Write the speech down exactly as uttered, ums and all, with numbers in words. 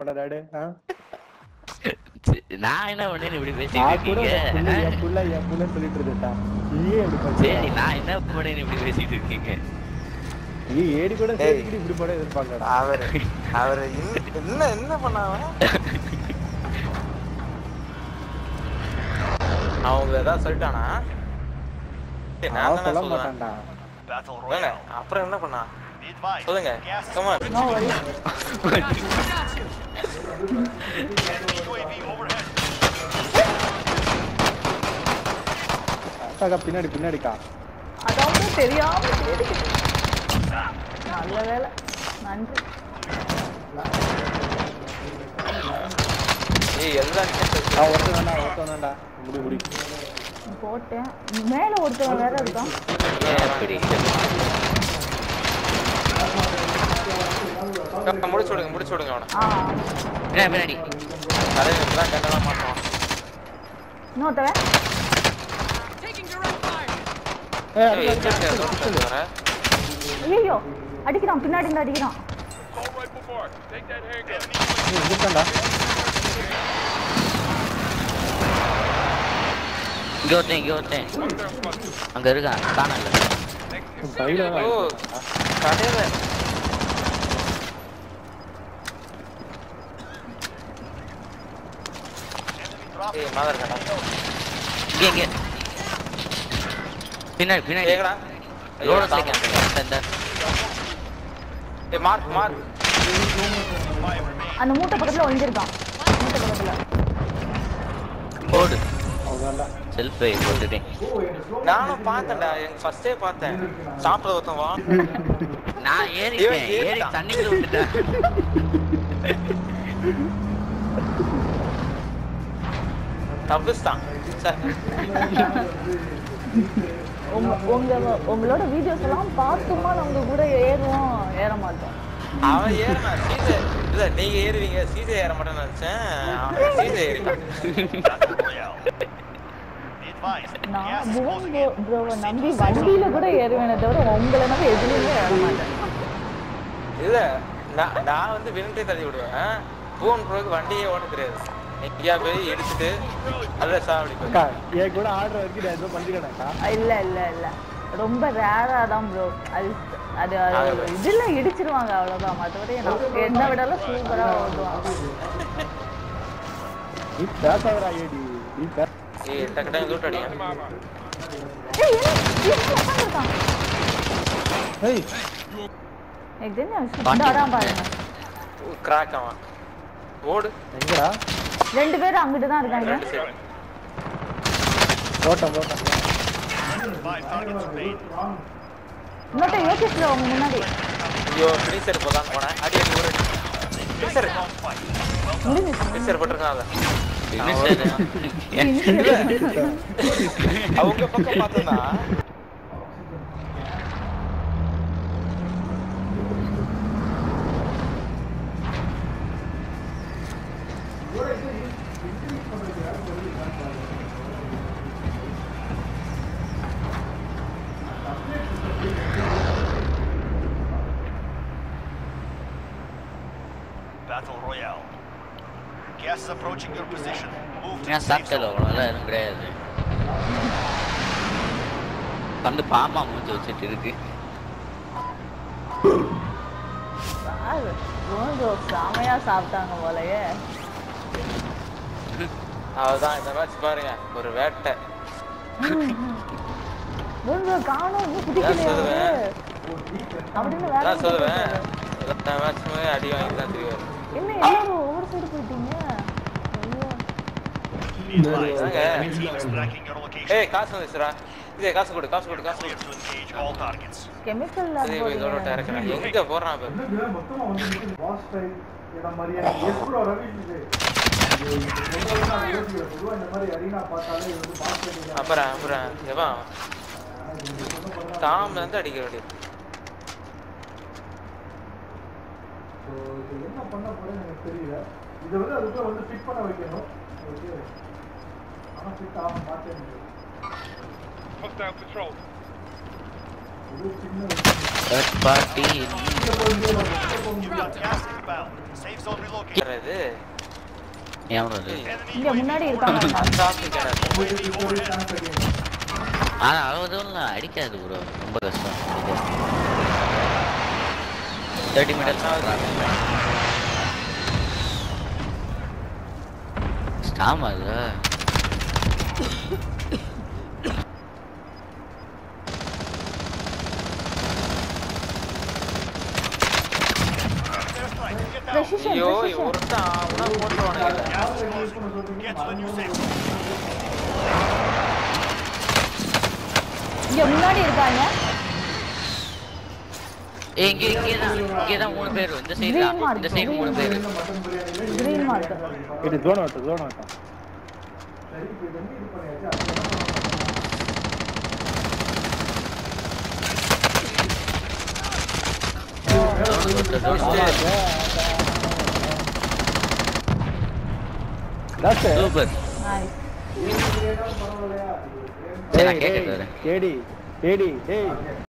பண்ணறாடு நான் என்ன பண்ணேன்னு இப்படி பேசிட்டு இருக்கீங்க என் புள்ள என் புள்ளன்னு சொல்லிட்டு இருந்தேன்டா நீயே இப்படி பண்ண சரி நான் என்ன பண்ணேன்னு இப்படி பேசிட்டு இருக்கீங்க நீ ஏடி கூட சேர்த்துக்கிட்டு இப்படி போட எதிர்பார்க்கடா அவர் அவர் என்ன என்ன பண்ணாவ அவங்க ஏதாவது சொல்லிட்டானா நான் சொல்ல மாட்டான்டா அப்புறம் என்ன பண்ணா சொல்லுங்க கமான் அக்கா பின்னாடி பின்னாடிக்கா அதாவது தெரியாம நல்ல வேலை நன்றி ஏய் எல்லாம் நான் ஒருத்தன் வேண்டா ஒருத்தன் வேண்டா முடி முடி போட்டேன் மேல ஒருத்தன் வேற இருக்கான் முடிச்சு விடுங்க முடிச்சு விடுங்க அவனை பின்னாடி தலைவன் கண்டவா மாட்டான் இன்னொருத்தவன் ஐயோ அடிக்கிறான் பின்னாடி இருந்து அடிக்கிறான் இங்க ஒருத்தன் இங்க ஒருத்தன் அங்க இருக்கான் காணல கடையில ஏய் மாதர் கடா இங்க இங்க பின்னாடி பின்னாடி ஏங்கடா ரோட் சைக்கிள் அந்த ஏய் மார்க் மார்க் அந்த மூட்டை பக்கத்துல ஒளிஞ்சிருக்கான் மூட்டை பக்கத்துல ஓடு செல்ஃப் போட்டுட்டேன் நானும் பார்த்தேன்டா எனக்கு ஃபர்ஸ்டே பார்த்தேன் சாப்பிட ஒருத்தன் வா நான் ஏறிட்டேன் ஏறி தண்ணிக்குள்ள விட்டுட்டேன் தப்பிஸ்தான் உங்க உங்களோட வீடியோஸ் எல்லாம் பார்த்துமா நம்ம கூட ஏறுவோம் ஏற மாட்டோம் அவன் ஏறினா சீதை இல்ல நீங்க ஏறுவீங்க சீதை ஏற மாட்டேன்னு நினைச்சேன் சீதை ஏறிட்டான் நான் புவன் ப்ரோவை நம்பி வண்டியில கூட ஏறுவேனே தவிர உங்களை நம்பி எதுலையுமே ஏற மாட்டேன் இல்ல நான் நான் வந்து வினட்டே தள்ளி விடுவேன் புவன் ப்ரோக்கு வண்டியே ஓட்ட தெரியாது எங்கேயா போய் எடுத்துட்டு அல்ல சாப்பிடி என் கூட ஆடுற வரைக்கும் நான் எதுவும் பண்ணிக்கணாக்கா இல்ல இல்ல இல்ல ரொம்ப ரேரா தான் ப்ரோ அது அது இதுல இடிச்சிருவாங்க அவ்வளவுதான் மற்றபடி என்ன விடலாம் சூப்பரா ஓடுவாங்க நீ பேசாதடா ஏடி நீ பேச ஏய் டக்கு டக்கு லூட் அடியா ஏய் என்ன பண்றான் ஏய் எக்ஸாம் சுடாடா பாருங்க கிராக் அவன் ஓடு எங்கடா ரெண்டு பேரும் அங்கிட்டு தான் இருக்காங்க ஓட்டம் ஓட்டம் இன்னொட்ட யோகேஷ்ல அவங்க முன்னாடி ஐயோ ஃப்ரீசர் போதான் போனேன் அடி அடி ஒரு ஃப்ரீசர் முடிஞ்சிச்சு ஃப்ரீசர் போட்டுருக்கான் அத அவங்க பக்கம் பார்த்தா Battle Royale. Gas is approaching your position. Move to நான் சாப்பிட்டல அவ்வளோலாம் எதுவும் கிடையாது வந்து பாம்பா மூஞ்சி வச்சுட்டு இருக்கு சாமையா சாப்பிட்டாங்க போலயே அவதான் இந்த மேட்ச் பாருங்க ஒரு வேட்டை காணும் அப்படின்னு வேலை சொல்லுவேன் எல்லா மேட்சுமே அடி வாங்கி தான் தெரியும் என்ன எல்லாரும் ஒவ்வொரு சைடு போயிட்டீங்க ஏய் காசு வந்துச்சுடா இதே காசு கொடு காசு கொடு காசு கொடு கெமிக்கல் லேப் இதோட டேரக்டா எங்க போறான் பாரு மொத்தமா வந்து பாஸ் டைம் இந்த மாதிரி எஸ்ப்ரோ ரவி இது இந்த மாதிரி அரினா பார்த்தாலே வந்து பாஸ் டைம் அப்புறம் அப்புறம் எவா தாம் வந்து அடிக்க வேண்டியது சோ இது என்ன பண்ண போறேன்னு எனக்கு தெரியல இத வந்து அதுக்குள்ள வந்து ஃபிட் பண்ண வைக்கணும் ஓகே ஆனா ஃபிட் ஆக மாட்டேங்குது Hostile patrol. Third party You got gas inbound. Safe zone relocated. இது எவ்வளோ இது இங்க முன்னாடி இருக்காங்க ஆனா அவ்வளோ இல்லை அடிக்காது ப்ரோ ரொம்ப கஷ்டம் தேர்ட்டி மினிட்ஸ் ஸ்டாம் அது Precision, ஐயோ precision. ஒருத்தன் அவனா போட்டுவானுங்க Gas is closing. Get to the new safe zone. இங்க முன்னாடி இருக்காங்க ஏய் இங்க இங்க தான் இங்க தான் மூணு பேர் இந்த சைடு Green mark, இந்த சைடு மூணு பேர் கிரீன் மார்க் இது ஜோன் ஆட்டம் ஜோன் ஆட்டம் சூப்பர் நைஸ் நான் கேட்கறேன் கேடி கேடி டேய்